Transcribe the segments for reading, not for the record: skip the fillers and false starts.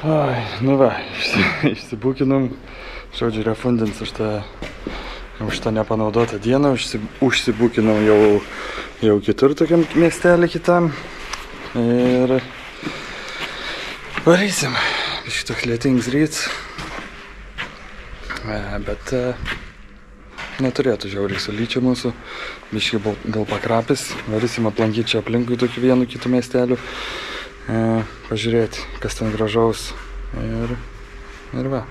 Ai, nu va, išsibūkinom, žodžiu, refundins už tą nepanaudotą dieną, užsibūkinom jau kitur tokiam miestelį kitam ir varysim. Šitoks lietingas ryts, bet neturėtų žiauriai sulyčia mūsų, biškai gal pakrapis, varysim aplankyti čia aplinkui tokių vienų kitų miestelių, pažiūrėti, kas ten gražaus ir va.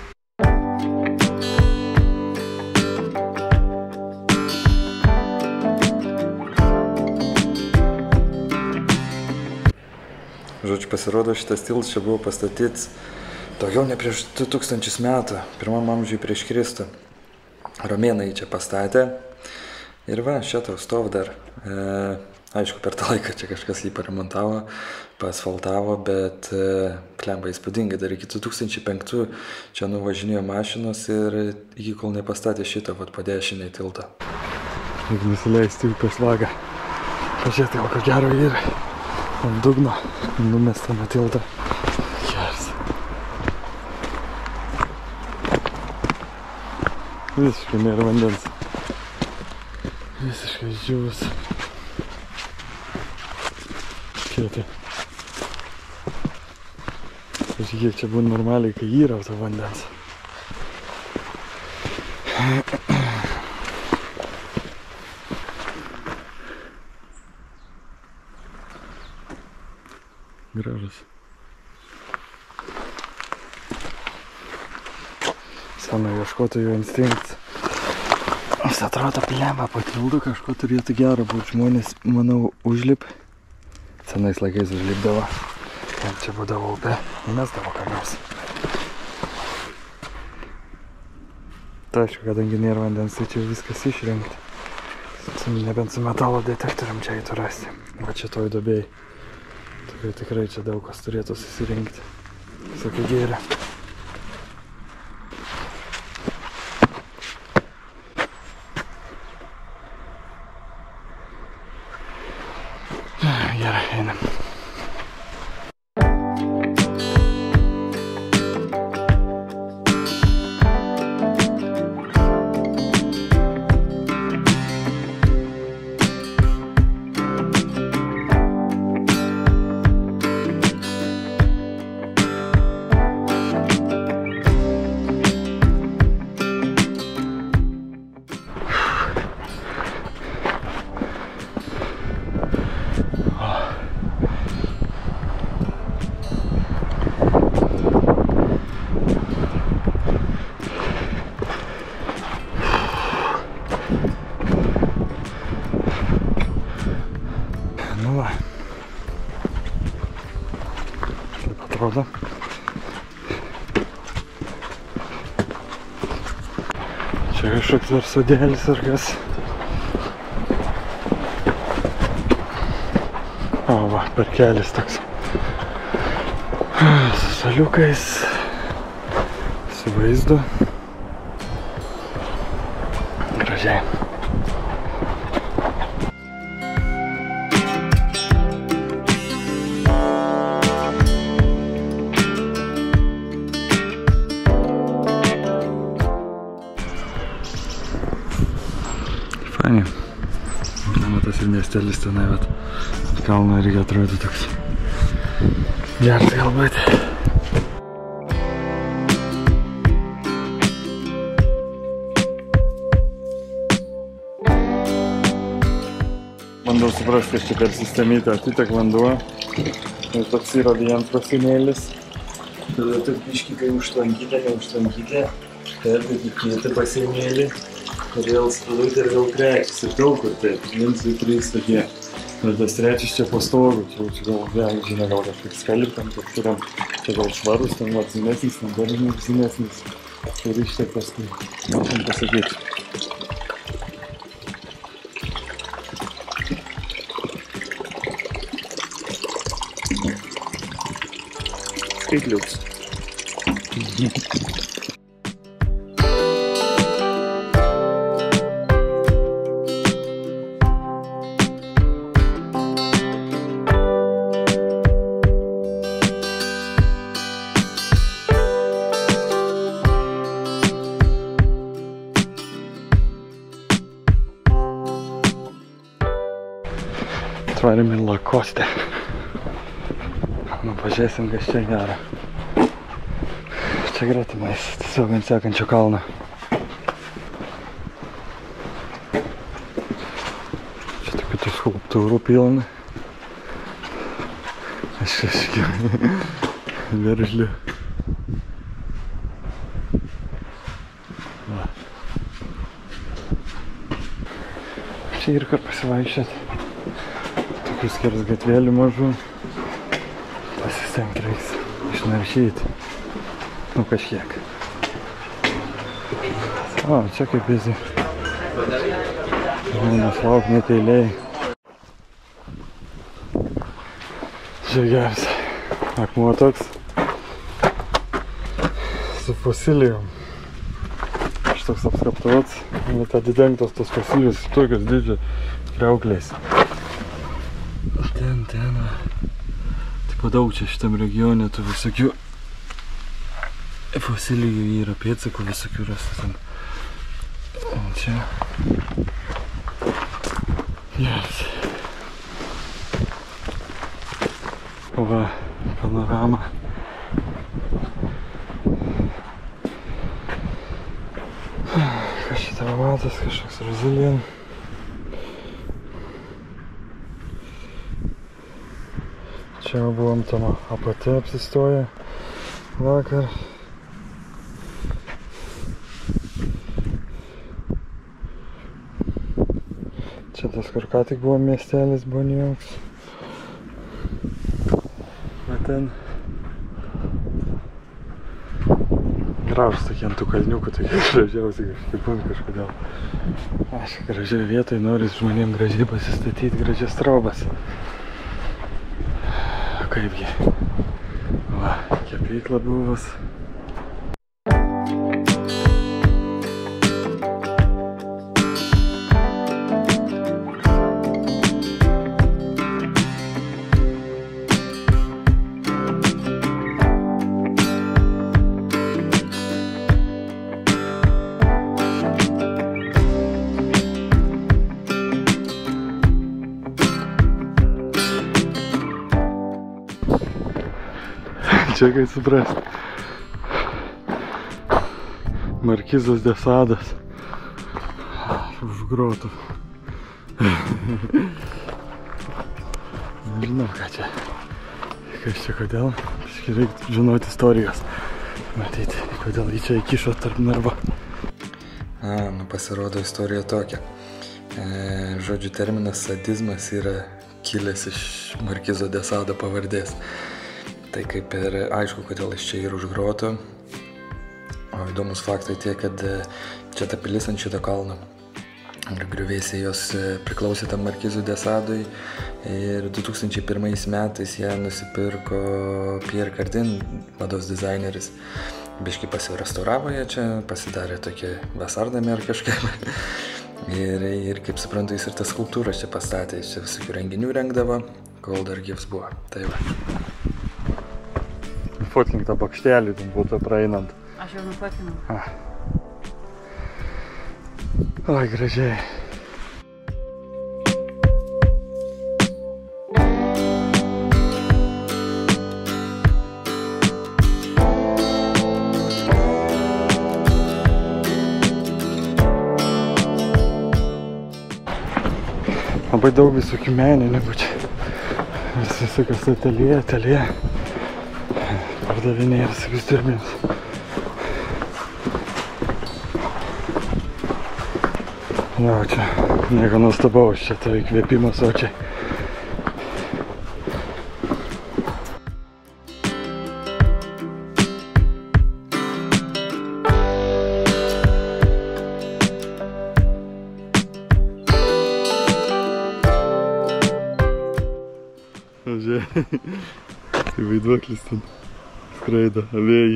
Žodžiu, pasirodo, šitas tiltas čia buvo pastatytas daugiau ne prieš 2000 metų, pirmam amžiui prieš Kristų. Romėnai čia pastatė ir va, šitą stov dar. Aišku, per tą laiką čia kažkas jį paremontavo, paasfaltavo, bet klemba įspūdingai, dar iki 2005 čia nuvažinėjo mašinos ir iki kol nepastatė šitą po dešinį tiltą. Jeigu nusileisti į upės vagą, pažiūrėti, ko gero yra ant dugno numestame tiltą. Geras. Visiškai nėra vandens. Visiškai džiūvus. Kieti. Pažiūrėk, čia būna normaliai, kai yra to vandens. Gražus. Seno ieškotojų instinktas. Jis atrodo plemba po tildu, kažko turėtų gero būti. Žmonės, manau, užlip. Senais laikais užlipdavo. Ir čia būdavo upė. Įmesdavo ką nors. Tai aišku, kadangi nėra vandens, tai čia viskas išrinkti. Nebent su metalo detektorium čia eitų rasti. Va čia toj duobėjai. Tikrai čia daug kas turėtų susirinkti. Visokių gėrė. Gerai, einam. Nu va. Taip atrodo. Čia kažkoks dar sodėlis ar kas. O va, parkelis toks. Su saliukais. Su vaizdu. Gražiai. Fainai. Tas ir miestelis tenai, bet kalno irgi atrodo toks geras galbūt. Bandau suprasti, kas čia per sistemytę. Atitek vanduo ir toks yra vienas basenėlis. Tada taip biškį, kai užtvankyti, neužtvankyti, perduoti kitą basenėlį. Ir vėl spalvyti ir vėl kreiktis ir daug kur taip, 1, 2, 3 tokie. Ir tas trečias čia po stogu, čia gal vėl, žinai, gal kažkaip skalipam, kažkuriam čia gal švarus, ten vat zinesnis, ten dar zinesnis. Ir ištektas, tai mažam pasakyti. Skaitliuks. Atvarėm į Lakostę. Nu, pažiūrėsim, kas čia gera. Čia gretimais, tiesiog ant sekančio kalno. Čia tokių tų skulptūrų pilna. Aš kažkiu veržliu. Čia ir kur pasivaikščiot. Tokius kelis gatvėlių mažų. Pasistenk reiks išnaršyti. Nu kažkiek. O, čia kaip visi. Žmonės lauk net eilėj. Čia geras akmuo toks. Su fosilijom. Aš toks apskaptavots. Net atidengtos tos fosilijos tokios didžio kriauklės. Ten. Taip daug čia šitam regione tų visokių fosilijų yra, pėdsakų visokių rasta ten. Čia. Yes. Va, panorama. Kas šitą matas, kažkoks Rozilien. Čia buvom tam APT apsistoję vakar. Čia tas, kur ką tik buvo miestelis, buvo nijoks. Va ten gražus tokie ant tų kalniukų, tokie gražiausiai kažkaip būna kažkodėl. Aš gražiai vietoj noriu žmonėm gražiai pasistatyti gražias trobas. Kaipgi. Va, kepykla buvus. Čia kai suprast. Markizas de Sadas. Už grotų. Nežinau ką čia. Kas čia kodėl. Reikia žinoti istorijos. Matyti, kodėl jį čia įkišo tarp narvo. Nu pasirodo istorija tokia. Žodžiu, terminas sadizmas yra kilęs iš Markizo de Sado pavardės. Tai kaip ir aišku, kodėl iš čia yra už groto. O įdomus faktai tie, kad čia ta pilis ant šito kalno. Ir griuvėsiai jos priklausė tam Markizui de Sadui. Ir 2001 metais ją nusipirko Pierre Cardin, mados dizaineris. Biškį pasirestauravo ją čia, pasidarė tokie vasarnami ar kažkaip. Ir kaip suprantu, jis ir tas skulptūras čia pastatė. Čia visokių renginių rengdavo, kol dar gyvas buvo. Tai va. Fotkink tą bakštelį, ten būtų praeinant. Aš jau nufotkinau. Oi, gražiai. Labai daug visokių menininkų čia. Visokios ateljė. Pardavinėja visokius dirbinius. Na, čia nieko nuostabaus, čia tai įkvėpimo sočiai. Žiūrėk, tai vaiduoklis ten skraido, avėjai.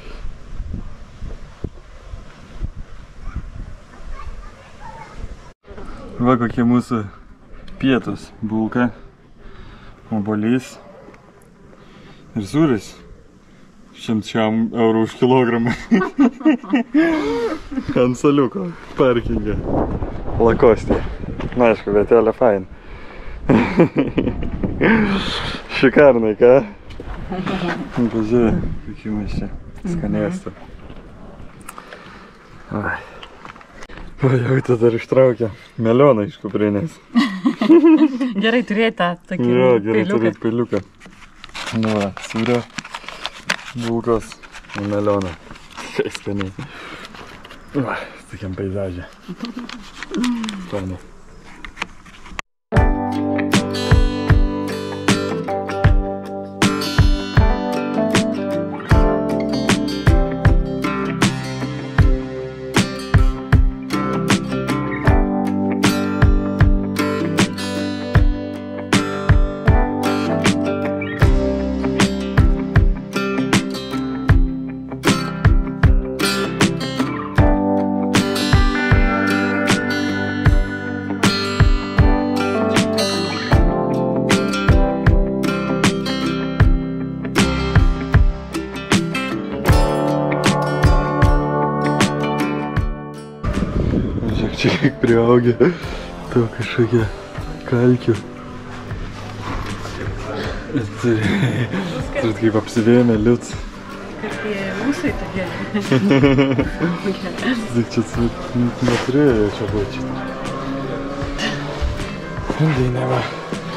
Va kokie mūsų pietus. Bulka, obuolys ir sūris. 100 eurų už kilogramą. Ant saliuko parkinge. Lakostė. Na aišku, vietelė fain. Шикарный, ка? Pažiūrė, kokie mes čia skanėstų. O jau tai dar ištraukė melioną iš kuprinės. Gerai turėti tą tokį peiliuką. Jo, gerai turėti peiliuką. Nu va, sūrio, bulkos ir melioną. Šiai skaniai. Va, tokiam peizažė. Skaniai. Čia kiek priaugė to kažkokia kalkių. Turit kaip apsivėmė liuts. Kaip ūsai tokie. Tik čia neturėjo čia būti. Indai va.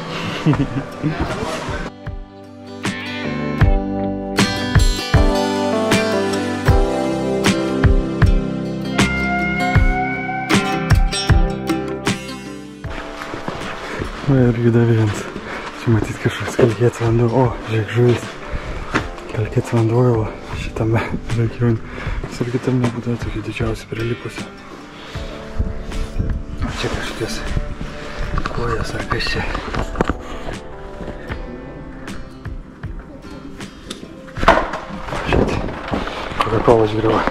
Na irgi dar vienas. Čia matyt kažkoks kalkėts vanduo. O, žiūrėk, žuvis. Kalkėts vanduo gal šitame regione. Ir kitam nebūtų tokie didžiausi prilipusi. O čia kažkokios kojas ar kas čia. Šit. Coca-Cola išgriuvo.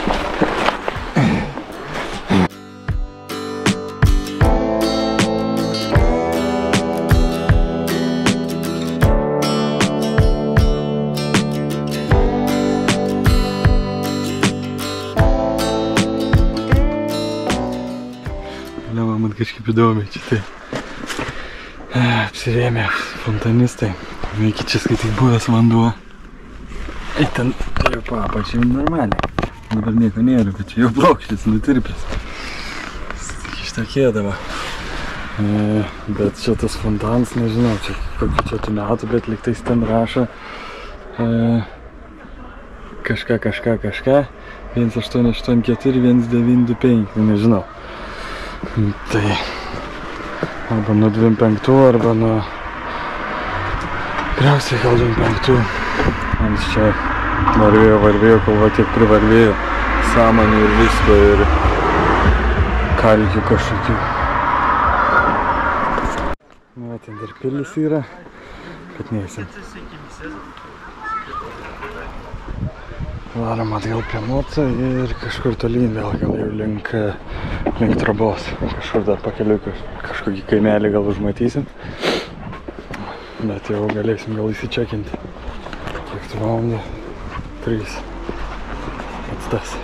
Man kažkaip įdomiai čia tai apsirėmė fontanistai. Iki čia skaityk buvęs vanduo. Ei, ten turiu papačiai normaliai. Dabar nieko nėra, bet čia jau plokštis nutirpęs. Ištakėdavo. Bet čia tas fontanas, nežinau, čia kokiu čia tų metų, bet liktais ten rašo kažką. 1884, 1925, nežinau. Tai arba nuo 25, arba nuo tikriausiai gal 25. Ant čia varvėjo, kol va tiek privarvėjo samanų ir visko ir kalkių kažkokių. Va, ten dar pilis yra, kad neįsim. Varom atgal prie moco ir kažkur tolyn vėl gal jau link trobos. Kažkur dar pakeliui kažkokį kaimelį gal užmatysim. Bet jau galėsim gal įsičekinti. Kiek tu valandų? 3. Pats tas.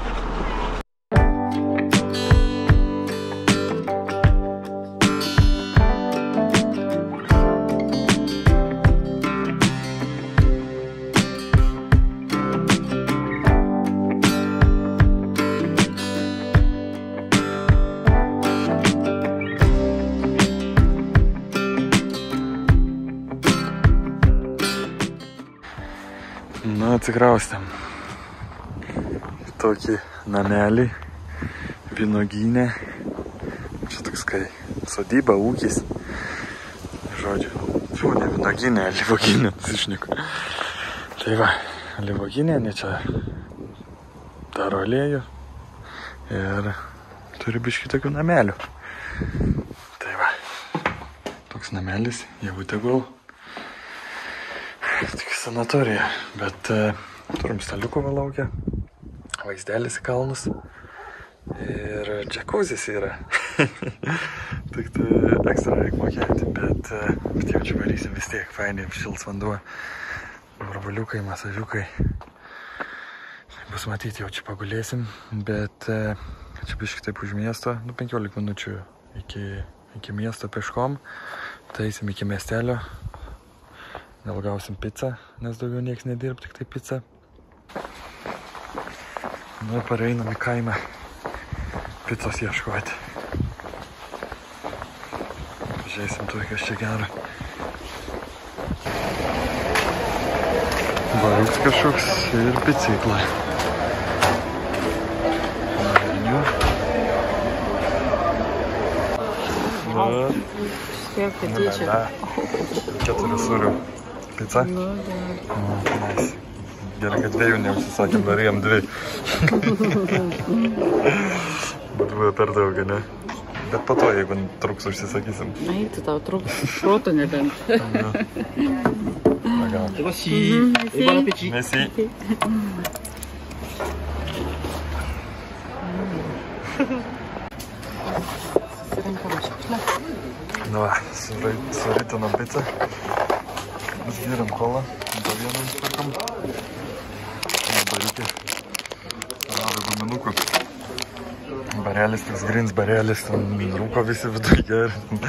Nu, atsikraustėm į tokį namelį, vynuogynę. Čia toks kai sodyba, ūkis. Žodžiu, ne vynuogynė, alyvuogynė, išniku. Tai va, alyvuogynė, ne čia daro aliejų ir turi biškį tokių namelių. Tai va, toks namelis, jeigu tegul. Tik sanatorija, bet turim staliukų laukia, vaizdelis į kalnus ir džakuzis yra. Tik tai ekstra reikia mokėti, bet jau čia varysim vis tiek, fainiai, šils vanduo, burbaliukai, masažiukai. Bus matyti, jau čia pagulėsim, bet čia biškai taip už miesto, 15 minučių iki miesto peškom. Tai eisim iki miestelio. Gal gausim pizzą, nes daugiau nieks nedirb, tik tai pizza. Nu, pareinam į kaimą pizzos ieškoti. Pažiūrėsim tuo, kas čia gero. Baruks kažkoks ir pizzykla. Kiek tai tyčia. 4 sūrių pizza. Nu, da. Nice. Gerai, kad 2 neužsisakėm, norėjom 2. Bet buvo per daug, ne? Bet po to, jeigu truks, užsisakysim. Ai, tai tau truks. Proto nebent. Na gal. Merci. Susirinkam šiukšlę. Nu va, suritinom pizzą. Sgėrėm kolą. Dar vieną nusipirkom. Barikė. Rado guminukų. Barelis, toks grins barelis. Rūko visi viduje.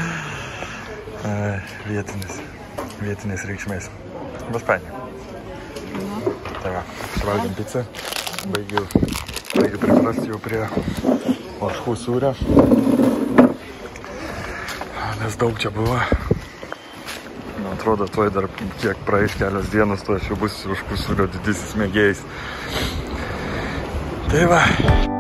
Vietinis reikšmės. Bus paini. Tai va, suvalgėm pizzą. Baigiu priprasti jau prie ožkų sūrio. Nes daug čia buvo. Man atrodo, tuoj dar kiek praeis kelios dienos, tuoj aš jau būsiu ožkų sūrio didysis mėgėjais. Tai va.